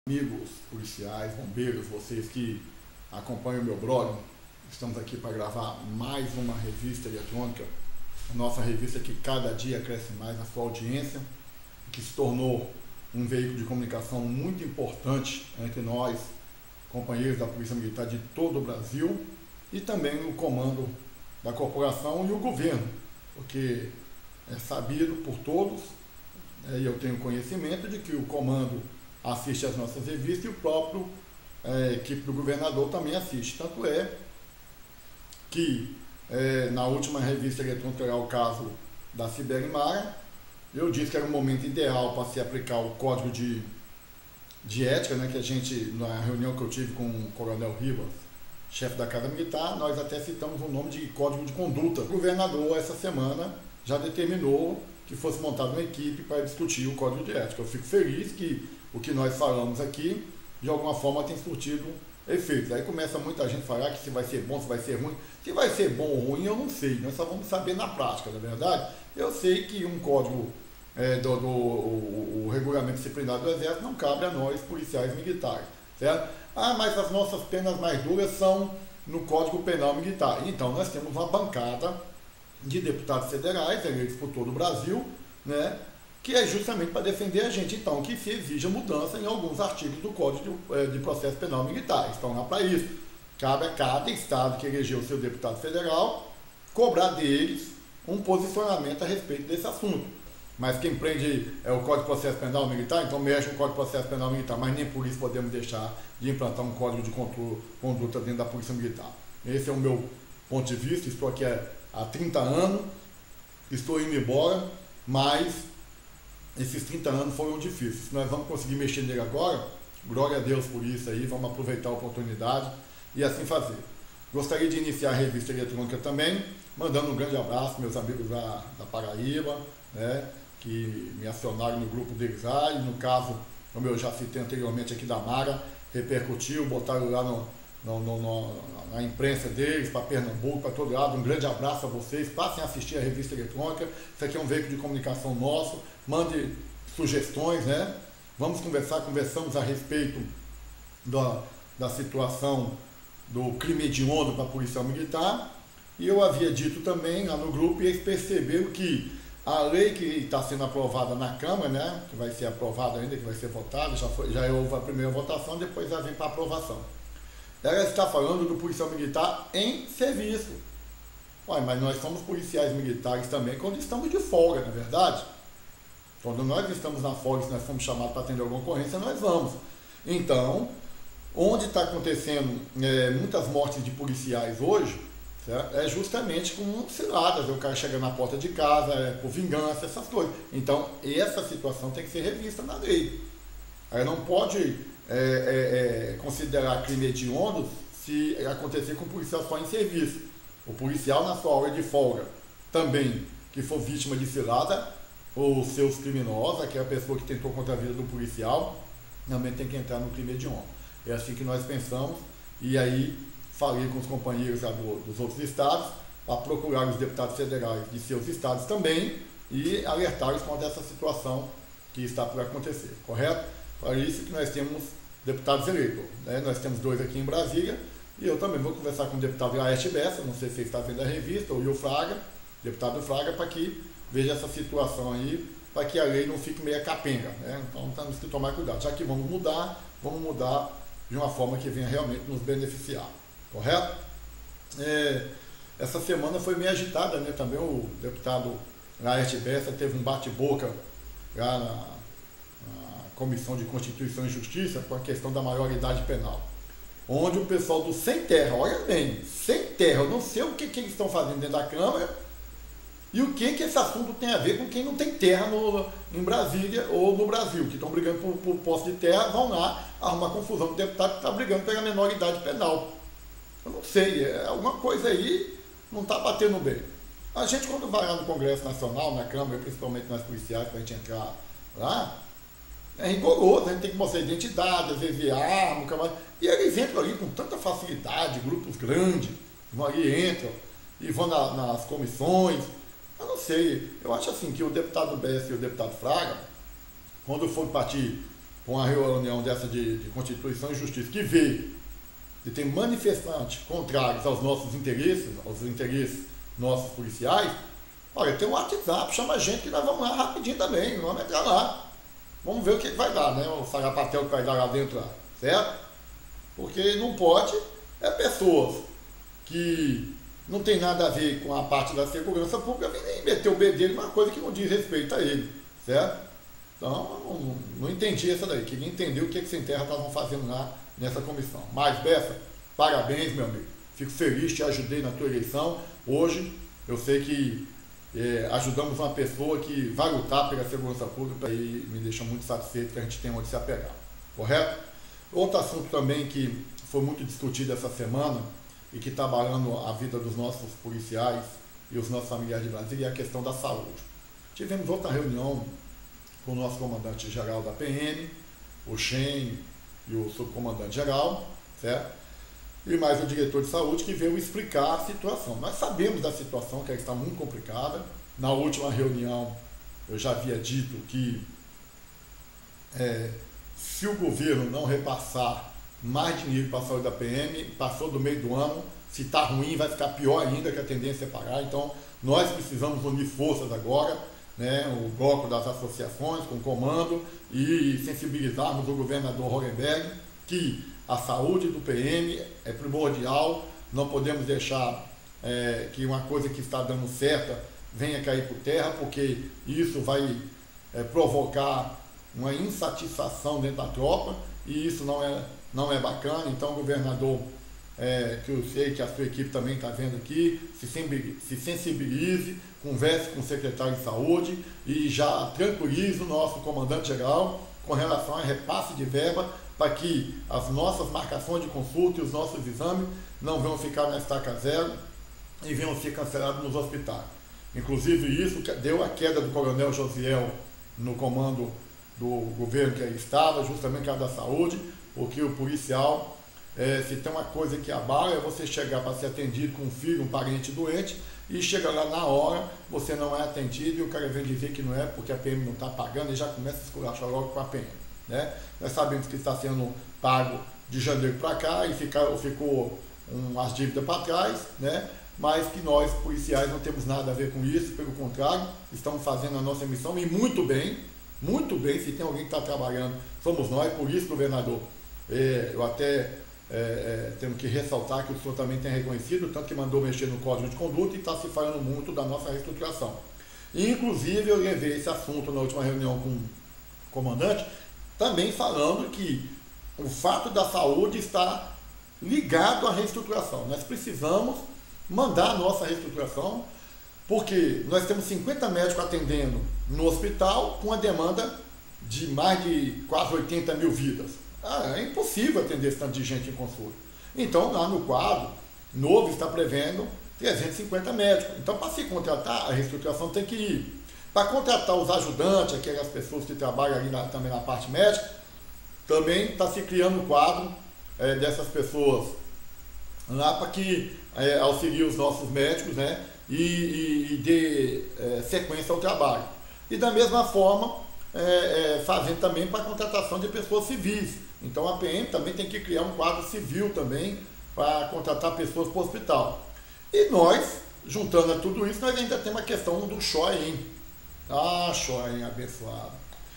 Amigos policiais, bombeiros, vocês que acompanham o meu blog, estamos aqui para gravar mais uma revista eletrônica, a nossa revista que cada dia cresce mais na sua audiência, que se tornou um veículo de comunicação muito importante entre nós, companheiros da Polícia Militar de todo o Brasil, e também o comando da corporação e o governo, porque é sabido por todos, e eu tenho conhecimento de que o comando assiste às nossas revistas e o próprio equipe do governador também assiste. Tanto é que na última revista eletrônica, era o caso da Ciberimara, eu disse que era um momento ideal para se aplicar o código de ética, né, que a gente, na reunião que eu tive com o Coronel Ribas, chefe da Casa Militar, nós até citamos o nome de código de conduta. O governador, essa semana, já determinou que fosse montada uma equipe para discutir o código de ética. Eu fico feliz que o que nós falamos aqui, de alguma forma, tem surtido efeitos. Aí começa muita gente a falar que se vai ser bom, se vai ser ruim. Se vai ser bom ou ruim, eu não sei. Nós só vamos saber na prática, na verdade. Eu sei que um código o regulamento disciplinar do Exército não cabe a nós, policiais militares, certo? Ah, mas as nossas penas mais duras são no Código Penal Militar. Então, nós temos uma bancada de deputados federais, eleitos por todo o Brasil, né, que é justamente para defender a gente. Então, que se exija mudança em alguns artigos do Código de Processo Penal Militar. Estão lá para isso. Cabe a cada estado que elegeu o seu deputado federal cobrar deles um posicionamento a respeito desse assunto. Mas quem prende é o Código de Processo Penal Militar, então mexe o Código de Processo Penal Militar, mas nem por isso podemos deixar de implantar um código de conduta dentro da Polícia Militar. Esse é o meu ponto de vista. Estou aqui há 30 anos, estou indo embora, mas esses 30 anos foram difíceis. Se nós vamos conseguir mexer nele agora, glória a Deus por isso aí, vamos aproveitar a oportunidade e assim fazer. Gostaria de iniciar a revista eletrônica também, mandando um grande abraço meus amigos da Paraíba, né, que me acionaram no grupo deles lá, e no caso, como eu já citei anteriormente aqui da Mara, repercutiu, botaram lá na imprensa deles, para Pernambuco, para todo lado. Um grande abraço a vocês, passem a assistir a revista eletrônica, isso aqui é um veículo de comunicação nosso, mande sugestões, né? Vamos conversamos a respeito da situação do crime hediondo para a Polícia Militar, e eu havia dito também lá no grupo, e eles perceberam que a lei que está sendo aprovada na Câmara, né, que vai ser aprovada ainda, que vai ser votada, já houve a primeira votação, depois já vem para aprovação. Ela está falando do policial militar em serviço. Ué, mas nós somos policiais militares também quando estamos de folga, não é verdade? Quando nós estamos na folga, se nós fomos chamados para atender alguma ocorrência, nós vamos. Então, onde está acontecendo muitas mortes de policiais hoje, certo? É justamente com ciladas, o cara chega na porta de casa, por vingança, essas coisas. Então, essa situação tem que ser revista na lei. Aí não pode considerar crime hediondo se acontecer com o policial só em serviço. O policial, na sua hora de folga, também, que for vítima de cilada, ou seus criminosos, aquela pessoa que tentou contra a vida do policial, também tem que entrar no crime hediondo. É assim que nós pensamos, e aí falei com os companheiros dos outros estados para procurar os deputados federais de seus estados também e alertar-os contra essa situação que está por acontecer, correto? Para isso que nós temos deputados eleitos, né? Nós temos 2 aqui em Brasília, e eu também vou conversar com o deputado Laerte Bessa, não sei se ele está vendo a revista, ou o Fraga, deputado Fraga, para que veja essa situação aí, para que a lei não fique meio capenga, né? Então temos que tomar cuidado. Já que vamos mudar de uma forma que venha realmente nos beneficiar. Correto? Essa semana foi meio agitada, né? Também o deputado Laerte Bessa teve um bate-boca lá na Comissão de Constituição e Justiça com a questão da maioridade penal, onde o pessoal do Sem Terra, olha bem, Sem Terra, eu não sei o que eles estão fazendo dentro da Câmara e o que esse assunto tem a ver com quem não tem terra em Brasília ou no Brasil, que estão brigando por posse de terra, vão lá arrumar confusão com o deputado que está brigando pela menoridade penal. Eu não sei, alguma coisa aí não está batendo bem. A gente, quando vai lá no Congresso Nacional, na Câmara, principalmente nós policiais, para a gente entrar lá, é rigoroso, a gente tem que mostrar identidade, às vezes arma, e eles entram ali com tanta facilidade, grupos grandes, vão ali, entram e vão nas comissões. Eu não sei, eu acho assim que o deputado Bessa e o deputado Fraga, quando for partir para uma reunião dessa de Constituição e Justiça, que vê que tem manifestantes contrários aos nossos interesses, aos interesses nossos policiais, olha, tem um WhatsApp, chama a gente que nós vamos lá rapidinho também, vamos entrar lá. Vamos ver o que vai dar, né? O sarapatel que vai dar lá dentro, certo? Porque não pode, pessoas que não tem nada a ver com a parte da segurança pública vir meter o bedelho numa coisa que não diz respeito a ele, certo? Então, não entendi essa daí, queria entender o que Sem Terra estavam fazendo lá nessa comissão. Mas, Bessa, parabéns, meu amigo. Fico feliz, te ajudei na tua eleição. Hoje, eu sei que ajudamos uma pessoa que vai lutar pela segurança pública e me deixa muito satisfeito que a gente tem onde se apegar. Correto? Outro assunto também que foi muito discutido essa semana e que está abalando a vida dos nossos policiais e os nossos familiares de Brasília é a questão da saúde. Tivemos outra reunião com o nosso comandante-geral da PM, o Shen e o subcomandante-geral, certo? E mais o diretor de saúde que veio explicar a situação. Nós sabemos da situação, que ela está muito complicada. Na última reunião, eu já havia dito que se o governo não repassar mais dinheiro para a saúde da PM, passou do meio do ano, se está ruim vai ficar pior ainda, que a tendência é parar. Então, nós precisamos unir forças agora, né, o bloco das associações, com o comando, e sensibilizarmos o governador Hollenberg que a saúde do PM é primordial, não podemos deixar que uma coisa que está dando certa venha cair por terra, porque isso vai provocar uma insatisfação dentro da tropa, e isso não é bacana. Então, governador, que eu sei que a sua equipe também está vendo aqui, se sensibilize, converse com o secretário de saúde e já tranquilize o nosso comandante-geral com relação a repasse de verba, para que as nossas marcações de consulta e os nossos exames não venham ficar na estaca zero e venham ser cancelados nos hospitais. Inclusive, isso deu a queda do coronel Josiel no comando do governo que ele estava, justamente por causa da saúde, porque o policial, se tem uma coisa que abala, é você chegar para ser atendido com um filho, um parente doente, e chega lá na hora, você não é atendido e o cara vem dizer que não é porque a PM não está pagando e já começa a esculachar logo com a PM. Né? Nós sabemos que está sendo pago de janeiro para cá e ficou umas dívidas para trás, né? Mas que nós, policiais, não temos nada a ver com isso, pelo contrário, estamos fazendo a nossa missão e muito bem, se tem alguém que está trabalhando, somos nós. Por isso, governador, eu até temos que ressaltar que o senhor também tem reconhecido, tanto que mandou mexer no Código de Conduta e está se falando muito da nossa reestruturação. E, inclusive, eu levei esse assunto na última reunião com o comandante, também falando que o fato da saúde está ligado à reestruturação. Nós precisamos mandar a nossa reestruturação, porque nós temos 50 médicos atendendo no hospital com a demanda de mais de quase 80 mil vidas. É impossível atender esse tanto de gente em consulta. Então, lá no quadro novo está prevendo 350 médicos. Então, para se contratar, a reestruturação tem que ir. Para contratar os ajudantes, aquelas pessoas que trabalham ali também na parte médica, também está se criando um quadro dessas pessoas lá para que auxilie os nossos médicos, né, e dê sequência ao trabalho. E da mesma forma, fazendo também para a contratação de pessoas civis. Então a PM também tem que criar um quadro civil também para contratar pessoas para o hospital. E nós, juntando a tudo isso, nós ainda temos a questão do Shoin. Ah, Shoin abençoado.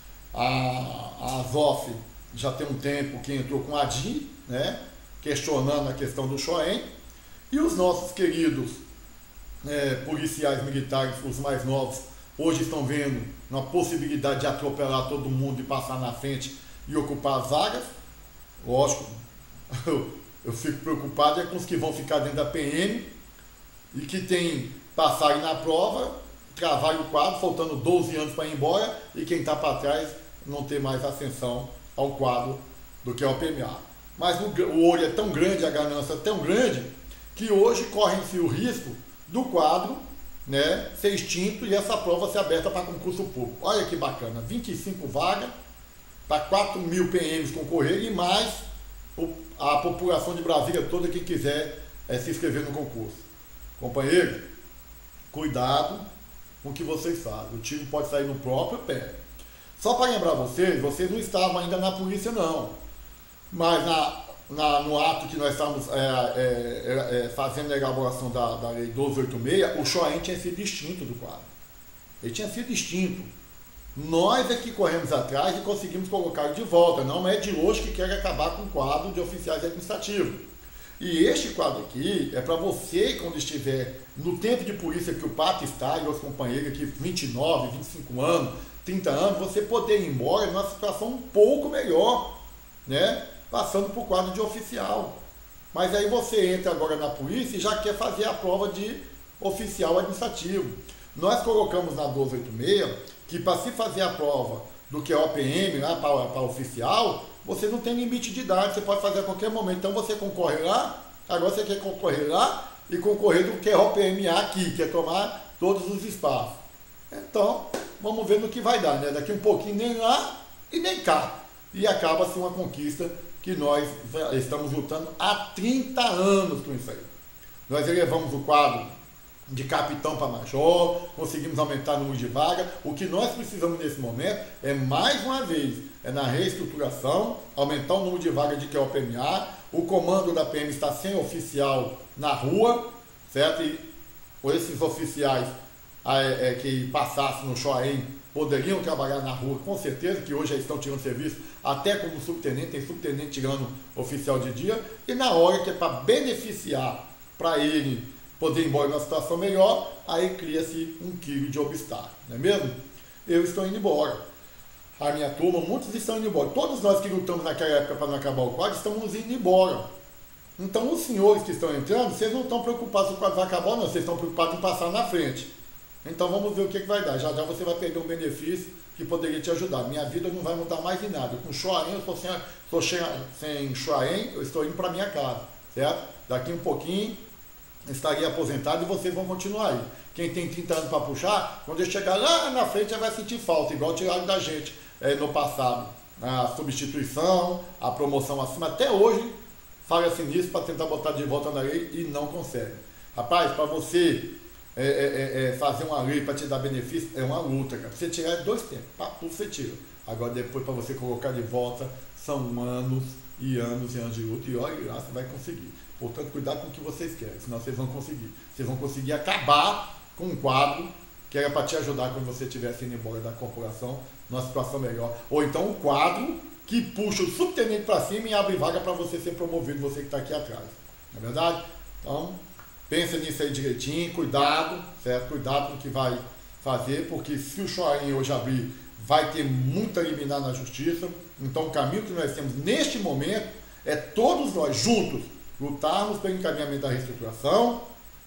A Azof já tem um tempo que entrou com a DIN, né, questionando a questão do Shoin. E os nossos queridos policiais militares, os mais novos, hoje estão vendo uma possibilidade de atropelar todo mundo e passar na frente e ocupar as vagas. Lógico, eu fico preocupado com os que vão ficar dentro da PM e que tem passarem na prova, travarem o quadro, faltando 12 anos para ir embora, e quem está para trás não ter mais ascensão ao quadro do que ao PMA. Mas o olho é tão grande, a ganância é tão grande, que hoje corre-se o risco do quadro, né, ser extinto e essa prova ser aberta para concurso público. Olha que bacana, 25 vagas para 4 mil PMs concorrerem e mais a população de Brasília toda que quiser se inscrever no concurso. Companheiro, cuidado com o que vocês fazem. O tiro pode sair no próprio pé. Só para lembrar vocês não estavam ainda na polícia não, mas no ato que nós estávamos fazendo a elaboração da lei 1286, o Shoaim tinha sido extinto do quadro. Ele tinha sido extinto. Nós é que corremos atrás e conseguimos colocar ele de volta. Não é de hoje que quer acabar com o quadro de oficiais administrativos. E este quadro aqui é para você, quando estiver no tempo de polícia que o Pato está e os companheiros aqui, 29, 25 anos, 30 anos, você poder ir embora numa situação um pouco melhor, né? Passando por quadro de oficial. Mas aí você entra agora na polícia e já quer fazer a prova de oficial administrativo. Nós colocamos na 1286 que para se fazer a prova do que é OPM, lá para oficial, você não tem limite de idade, você pode fazer a qualquer momento. Então você concorre lá, agora você quer concorrer lá e concorrer do que é OPMA aqui, que é tomar todos os espaços. Então, vamos ver no que vai dar, né? Daqui um pouquinho nem lá e nem cá. E acaba-se uma conquista que nós estamos lutando há 30 anos com isso aí. Nós elevamos o quadro de capitão para major, conseguimos aumentar o número de vaga. O que nós precisamos nesse momento é, mais uma vez, na reestruturação, aumentar o número de vagas de QOPMA. O comando da PM está sem oficial na rua, certo? E esses oficiais que passassem no Shoaim poderiam trabalhar na rua, com certeza, que hoje já estão tirando serviço, até como subtenente, tem subtenente tirando oficial de dia, e na hora que é para beneficiar, para ele poder ir embora numa situação melhor, aí cria-se um quilo de obstáculo, não é mesmo? Eu estou indo embora. A minha turma, muitos estão indo embora. Todos nós que lutamos naquela época para não acabar o quadro, estamos indo embora. Então os senhores que estão entrando, vocês não estão preocupados se o quadro vai acabar ou não, vocês estão preocupados em passar na frente. Então vamos ver o que vai dar. Já já você vai perder um benefício que poderia te ajudar. Minha vida não vai mudar mais em nada. Com Shoaim, eu estou sem Shoaim, eu estou indo para minha casa, certo? Daqui um pouquinho estaria aposentado e vocês vão continuar aí. Quem tem 30 anos para puxar, quando eu chegar lá na frente já vai sentir falta, igual tiraram da gente no passado. A substituição, a promoção acima, até hoje fala-se nisso para tentar botar de volta na lei e não consegue. Rapaz, para você fazer uma lei para te dar benefício é uma luta, cara. Você tirar é 2 tempos, você tira. Agora depois para você colocar de volta são anos e anos e anos de luta, e olha lá, você vai conseguir. Portanto, cuidado com o que vocês querem, senão vocês vão conseguir. Vocês vão conseguir acabar com um quadro que era para te ajudar quando você estivesse indo embora da corporação numa situação melhor. Ou então um quadro que puxa o subtenente para cima e abre vaga para você ser promovido, você que está aqui atrás. Não é verdade? Então, pensa nisso aí direitinho, cuidado, certo? Cuidado com o que vai fazer, porque se o Shoaim hoje abrir, vai ter muita liminar na justiça. Então, o caminho que nós temos neste momento é todos nós juntos lutarmos pelo encaminhamento da reestruturação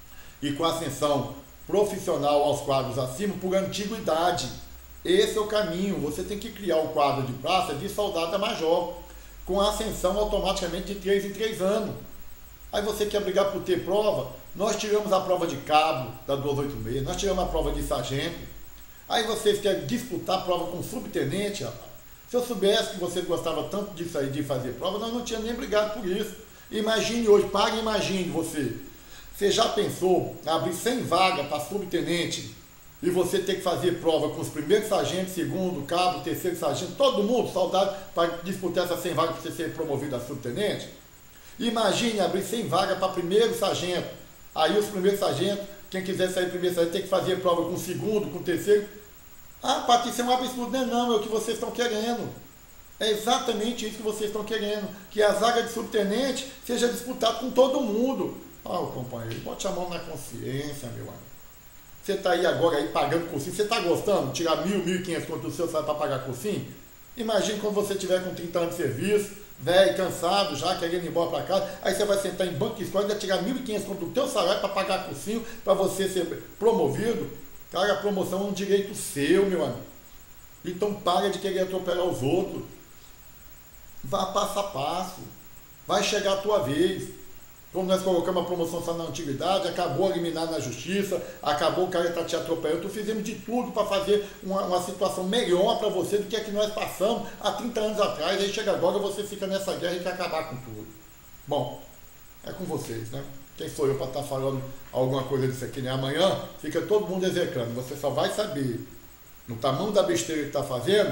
e com a ascensão profissional aos quadros acima por antiguidade. Esse é o caminho. Você tem que criar o quadro de praça de soldado a major, com a ascensão automaticamente de 3 em 3 anos. Aí você quer brigar por ter prova? Nós tiramos a prova de cabo da 1286, nós tiramos a prova de sargento. Aí vocês querem disputar a prova com subtenente, rapaz. Se eu soubesse que você gostava tanto disso aí, de fazer prova, nós não tínhamos nem brigado por isso. Imagine hoje, imagine você. Você já pensou em abrir 100 vagas para subtenente e você ter que fazer prova com os primeiros sargentos, segundo, cabo, terceiro sargento, todo mundo, soldado, para disputar essas 100 vagas para você ser promovido a subtenente? Imagine abrir 100 vagas para primeiro sargento. Aí os primeiros sargentos, quem quiser sair primeiro sargento, tem que fazer prova com o segundo, com o terceiro. Ah, Patrícia, é um absurdo. Não, é o que vocês estão querendo. É exatamente isso que vocês estão querendo. Que a vaga de subtenente seja disputada com todo mundo. Companheiro, bote a mão na consciência, meu amigo. Você está aí agora aí pagando cursinho. Você está gostando? Tirar 1.000, 1.500 conto do seu salário para pagar cursinho? Imagine quando você tiver com 30 anos de serviço, velho, cansado já, querendo ir embora para casa, aí você vai sentar em banco de escola e vai tirar 1.500 conto do teu salário para pagar cursinho, para você ser promovido. Cara, a promoção é um direito seu, meu amigo. Então para de querer atropelar os outros. Vá passo a passo. Vai chegar a tua vez. Como nós colocamos a promoção só na antiguidade, acabou a liminar na justiça, acabou o cara está te atropelando. Então fizemos de tudo para fazer uma situação melhor para você do que a que nós passamos há 30 anos atrás. Aí chega agora, você fica nessa guerra e quer acabar com tudo. Bom, é com vocês, né? Quem sou eu para estar falando alguma coisa disso aqui, né? Amanhã fica todo mundo execrando. Você só vai saber no tamanho da besteira que está fazendo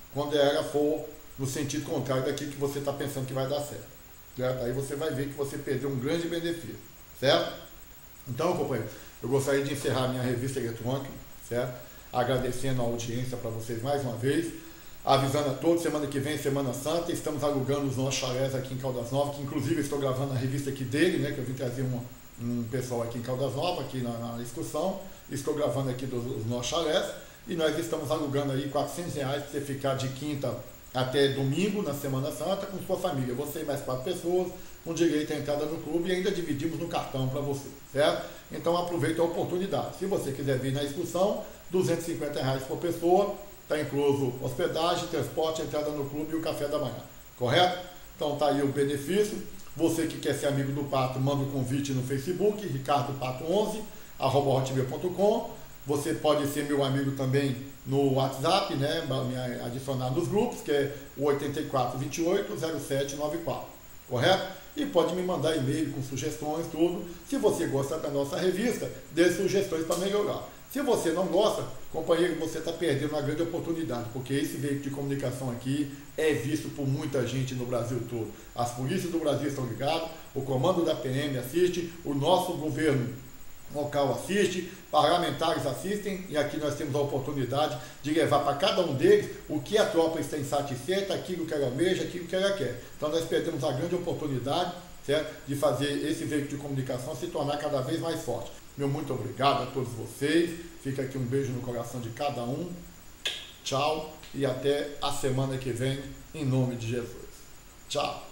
quando ela for no sentido contrário daquilo que você está pensando que vai dar certo? Aí você vai ver que você perdeu um grande benefício, certo? Então, companheiro, eu gostaria de encerrar minha revista eletrônica, certo? Agradecendo a audiência para vocês mais uma vez, avisando a todos, semana que vem, Semana Santa, estamos alugando os nossos chalés aqui em Caldas Novas, que inclusive estou gravando a revista aqui dele, né, que eu vim trazer um pessoal aqui em Caldas Novas, aqui na discussão, estou gravando aqui dos nossos chalés, e nós estamos alugando aí R$400 para você ficar de quinta até domingo, na Semana Santa, com sua família, você e mais 4 pessoas, com direito à entrada no clube, e ainda dividimos no cartão para você, certo? Então aproveite a oportunidade. Se você quiser vir na excursão, R$250 por pessoa, está incluso hospedagem, transporte, entrada no clube e o café da manhã, correto? Então tá aí o benefício. Você que quer ser amigo do Pato, manda um convite no Facebook, ricardopato11, @hotmail.com. Você pode ser meu amigo também no WhatsApp, né? Me adicionar nos grupos, que é o 84280794, correto? E pode me mandar e-mail com sugestões, tudo. Se você gosta da nossa revista, dê sugestões para melhorar. Se você não gosta, companheiro, você está perdendo uma grande oportunidade, porque esse veículo de comunicação aqui é visto por muita gente no Brasil todo. As polícias do Brasil estão ligadas, o comando da PM assiste, o nosso governo local assiste, parlamentares assistem, e aqui nós temos a oportunidade de levar para cada um deles o que a tropa está insatisfeita, aquilo que ela almeja, aquilo que ela quer. Então nós perdemos a grande oportunidade, certo, de fazer esse veículo de comunicação se tornar cada vez mais forte. Meu muito obrigado a todos vocês, fica aqui um beijo no coração de cada um, tchau, e até a semana que vem, em nome de Jesus. Tchau.